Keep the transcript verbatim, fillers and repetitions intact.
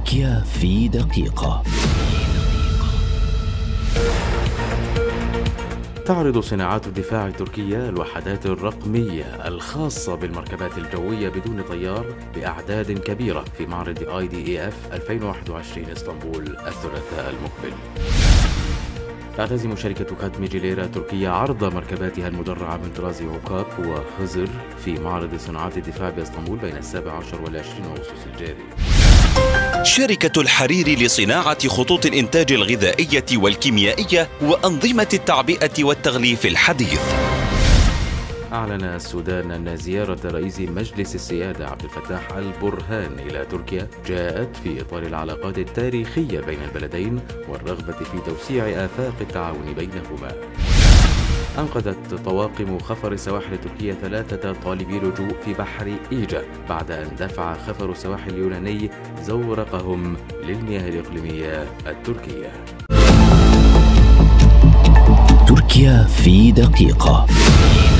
تركيا في دقيقة. تعرض صناعات الدفاع التركية الوحدات الرقمية الخاصة بالمركبات الجوية بدون طيار بأعداد كبيرة في معرض آي دي إي إف ألفين وواحد وعشرين اسطنبول الثلاثاء المقبل. تعتزم شركة كاتمي جيليرا تركيا عرض مركباتها المدرعة من طراز عكاك وخزر في معرض صناعات الدفاع باسطنبول بين السابع عشر والعشرين أغسطس الجاري. شركة الحريري لصناعة خطوط الإنتاج الغذائية والكيميائية وأنظمة التعبئة والتغليف الحديث. أعلن السودان أن زيارة رئيس مجلس السيادة عبد الفتاح البرهان إلى تركيا جاءت في إطار العلاقات التاريخية بين البلدين والرغبة في توسيع آفاق التعاون بينهما. أنقذت طواقم خفر السواحل التركية ثلاثة طالبي لجوء في بحر إيجا بعد أن دفع خفر السواحل اليوناني زورقهم للمياه الإقليمية التركية. تركيا في دقيقة.